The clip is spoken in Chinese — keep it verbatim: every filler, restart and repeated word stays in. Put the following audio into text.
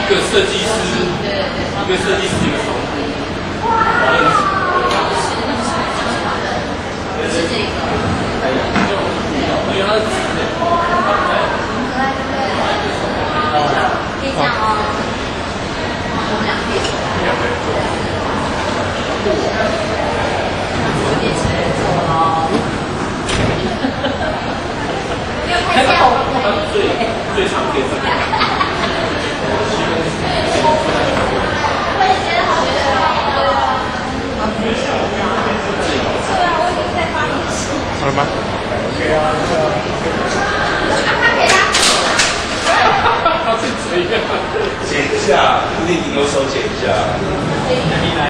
个设计师，一个设计师一个手工，认识。 是这个。 因为它是纸的。 可爱对不对？可以这样哦。我们俩可以做。有点起来做喽。没有看见我。 最最常见的。 我也觉得好觉得。对啊，我已经在发语气。 好了吗？ 他是谁呀？ 剪一下，固定顶多手剪一下。